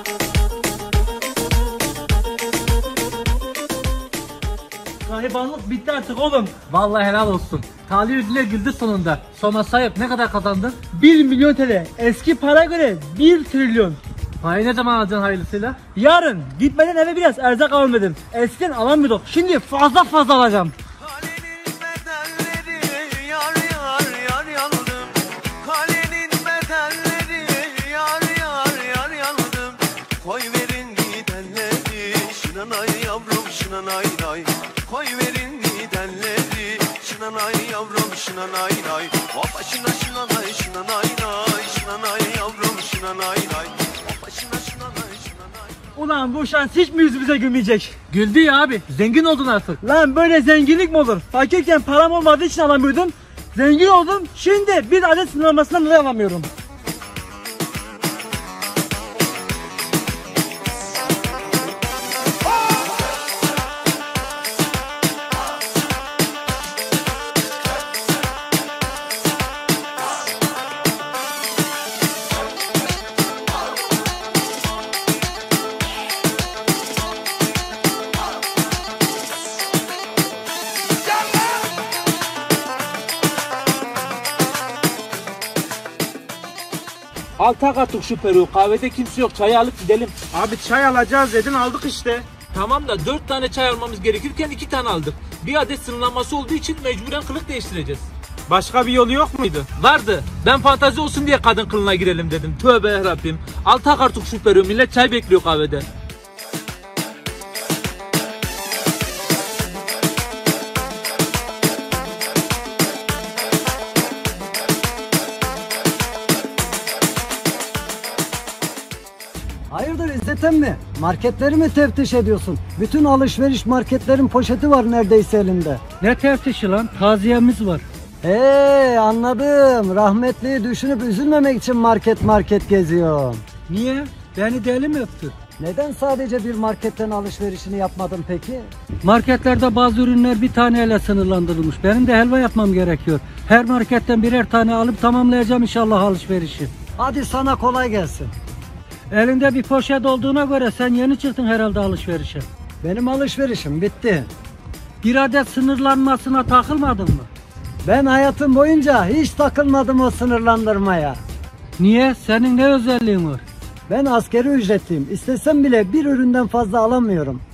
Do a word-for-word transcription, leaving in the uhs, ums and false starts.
Garibanlık bitti artık oğlum. Vallahi helal olsun. Talih yüzüne güldü sonunda. Sonra sayıp ne kadar kazandın? bir milyon T L. Eski para göre bir trilyon. Parayı ne zaman alacaksın hayırlısıyla? Yarın gitmeden eve biraz erzak alalım dedim. Eskiden alamıyorduk. Şimdi fazla fazla alacağım. Kalenin bedelleri yar yar yar yandım. Kalenin bedelleri yar yar yar yandım. Koy verin gidenleri şınanay yavrum şınanay nay. Koy verin gidenleri şınanay yavrum şınanay nay. Hoppa şına şınanay şınanay nay. Şınanay yavrum şınanay nay. Hoppa şına şınanay şınanay. Ulan bu şans hiç mi yüzümüze gülmeyecek? Güldü ya abi. Zengin oldun artık. Lan böyle zenginlik mi olur? Fakirken param olmadığı için alamıyordum. Zengin oldum. Şimdi bir adet sınırlamasından dolayı alamıyorum. Al tak artık şu peruğu. Kahvede kimse yok. Çayı alıp gidelim. Abi çay alacağız dedin, aldık işte. Tamam da dört tane çay almamız gerekirken iki tane aldık. Bir adet sınırlanması olduğu için mecburen kılık değiştireceğiz. Başka bir yolu yok muydu? Vardı. Ben fantazi olsun diye kadın kılığına girelim dedim. Tövbe yarabbim. Al tak artık şu peruğu. Millet çay bekliyor kahvede. Hayırdır İzzet emmi? Marketleri mi teftiş ediyorsun? Bütün alışveriş marketlerin poşeti var neredeyse elinde. Ne teftişi lan? Taziyemiz var. Eee anladım. Rahmetliyi düşünüp üzülmemek için market market geziyor. Niye? Beni deli mi yaptı? Neden sadece bir marketten alışverişini yapmadın peki? Marketlerde bazı ürünler bir taneyle sınırlandırılmış. Benim de helva yapmam gerekiyor. Her marketten birer tane alıp tamamlayacağım inşallah alışverişi. Hadi sana kolay gelsin. Elinde bir poşet olduğuna göre sen yeni çıktın herhalde alışverişe. Benim alışverişim bitti. Bir adet sınırlanmasına takılmadın mı? Ben hayatım boyunca hiç takılmadım o sınırlandırmaya. Niye? Senin ne özelliğin var? Ben askeri ücretliyim. İstesem bile bir üründen fazla alamıyorum.